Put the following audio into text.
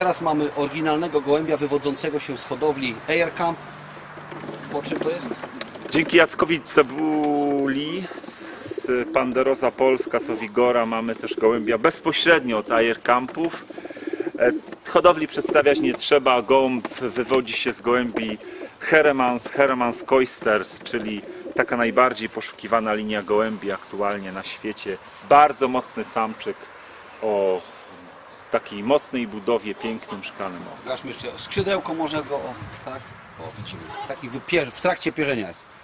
Teraz mamy oryginalnego gołębia wywodzącego się z hodowli Air Camp. Po czym to jest? Dzięki Jackowi Cebuli z Panderosa Polska, z Owigora mamy też gołębia bezpośrednio od Air Campów. Hodowli przedstawiać nie trzeba, gołąb wywodzi się z gołębi Heremans Koisters, czyli taka najbardziej poszukiwana linia gołębi aktualnie na świecie. Bardzo mocny samczyk o takiej mocnej budowie, pięknym szklanym oku. Zobaczmy jeszcze, skrzydełko może go, o, tak, o widzimy, taki w trakcie pierzenia jest.